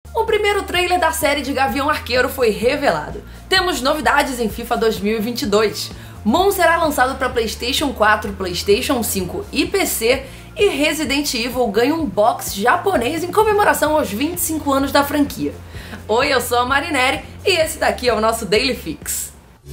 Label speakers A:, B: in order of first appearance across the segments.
A: O primeiro trailer da série de Gavião Arqueiro foi revelado. Temos novidades em FIFA 2022. Mon será lançado para PlayStation 4, PlayStation 5 e PC, e Resident Evil ganha um box japonês em comemoração aos 25 anos da franquia. Oi, eu sou a Marineri e esse daqui é o nosso Daily Fix.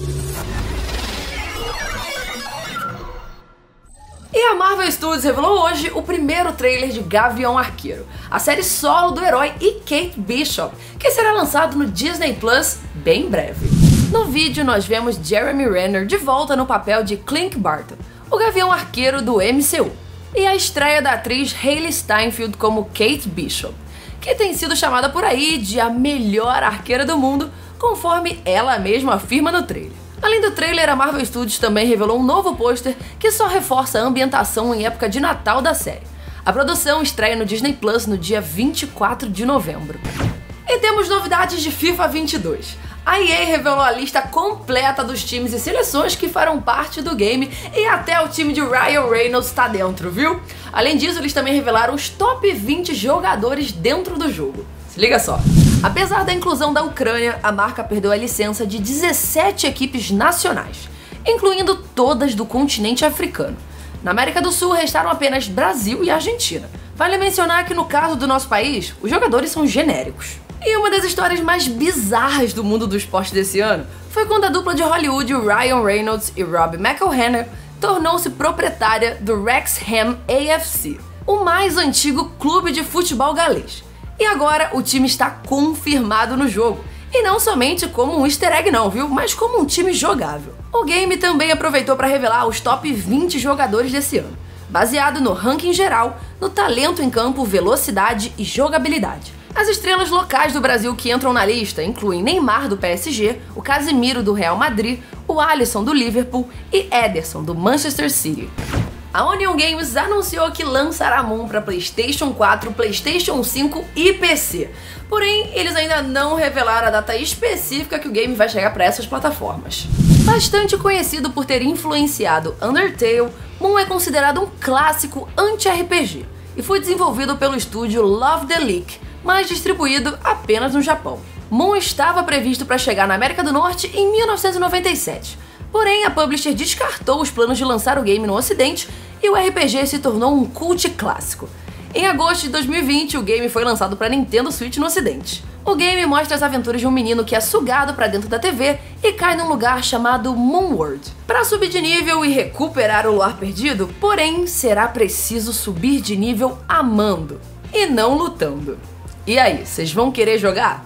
A: E a Marvel Studios revelou hoje o primeiro trailer de Gavião Arqueiro, a série solo do herói e Kate Bishop, que será lançado no Disney Plus bem em breve. No vídeo nós vemos Jeremy Renner de volta no papel de Clint Barton, o Gavião Arqueiro do MCU, e a estreia da atriz Hailee Steinfeld como Kate Bishop, que tem sido chamada por aí de a melhor arqueira do mundo, conforme ela mesma afirma no trailer. Além do trailer, a Marvel Studios também revelou um novo pôster que só reforça a ambientação em época de Natal da série. A produção estreia no Disney Plus no dia 24 de novembro. E temos novidades de FIFA 22. A EA revelou a lista completa dos times e seleções que farão parte do game, e até o time de Ryan Reynolds está dentro, viu? Além disso, eles também revelaram os top 20 jogadores dentro do jogo. Se liga só. Apesar da inclusão da Ucrânia, a marca perdeu a licença de 17 equipes nacionais, incluindo todas do continente africano. Na América do Sul restaram apenas Brasil e Argentina. Vale mencionar que no caso do nosso país, os jogadores são genéricos. E uma das histórias mais bizarras do mundo do esporte desse ano foi quando a dupla de Hollywood Ryan Reynolds e Rob McElhenney tornou-se proprietária do Wrexham AFC, o mais antigo clube de futebol galês. E agora o time está confirmado no jogo, e não somente como um easter egg não, viu? Mas como um time jogável. O game também aproveitou para revelar os top 20 jogadores desse ano, baseado no ranking geral, no talento em campo, velocidade e jogabilidade. As estrelas locais do Brasil que entram na lista incluem Neymar do PSG, o Casemiro do Real Madrid, o Alisson do Liverpool e Ederson do Manchester City. A Onion Games anunciou que lançará Mon para PlayStation 4, PlayStation 5 e PC. Porém, eles ainda não revelaram a data específica que o game vai chegar para essas plataformas. Bastante conhecido por ter influenciado Undertale, Mon é considerado um clássico anti-RPG e foi desenvolvido pelo estúdio Love the Leak, mas distribuído apenas no Japão. Mon estava previsto para chegar na América do Norte em 1997. Porém, a publisher descartou os planos de lançar o game no Ocidente e o RPG se tornou um cult clássico. Em agosto de 2020, o game foi lançado para Nintendo Switch no Ocidente. O game mostra as aventuras de um menino que é sugado para dentro da TV e cai num lugar chamado Moonworld. Para subir de nível e recuperar o lar perdido, porém, será preciso subir de nível amando e não lutando. E aí, vocês vão querer jogar?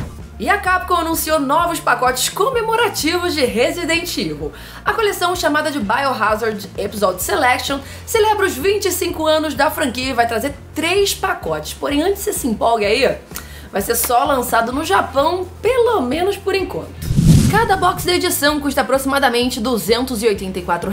A: E a Capcom anunciou novos pacotes comemorativos de Resident Evil. A coleção, chamada de Biohazard Episode Selection, celebra os 25 anos da franquia e vai trazer 3 pacotes. Porém, antes que você se empolgue aí, vai ser só lançado no Japão, pelo menos por enquanto. Cada box da edição custa aproximadamente R$ 284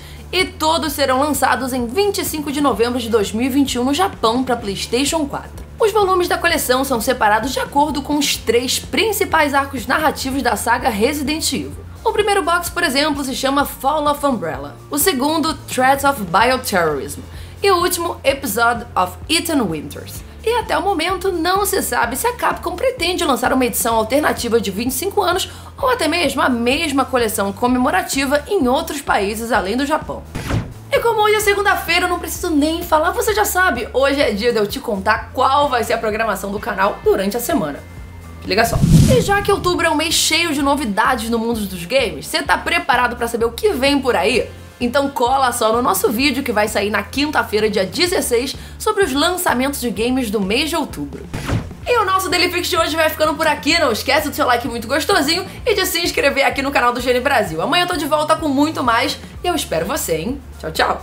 A: e todos serão lançados em 25 de novembro de 2021 no Japão para PlayStation 4. Os volumes da coleção são separados de acordo com os 3 principais arcos narrativos da saga Resident Evil. O primeiro box, por exemplo, se chama Fall of Umbrella, o segundo Threats of Bioterrorism e o último Episode of Ethan Winters. E até o momento não se sabe se a Capcom pretende lançar uma edição alternativa de 25 anos ou até mesmo a mesma coleção comemorativa em outros países além do Japão. E como hoje é segunda-feira, eu não preciso nem falar, você já sabe, hoje é dia de eu te contar qual vai ser a programação do canal durante a semana. Liga só. E já que outubro é um mês cheio de novidades no mundo dos games, você tá preparado para saber o que vem por aí? Então cola só no nosso vídeo que vai sair na quinta-feira, dia 16, sobre os lançamentos de games do mês de outubro. E o nosso Daily Fix de hoje vai ficando por aqui. Não esquece do seu like muito gostosinho e de se inscrever aqui no canal do GN Brasil. Amanhã eu tô de volta com muito mais e eu espero você, hein? Tchau, tchau!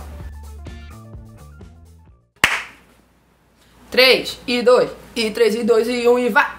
A: 3 e 2 e 3 e 2 e 1 e vai!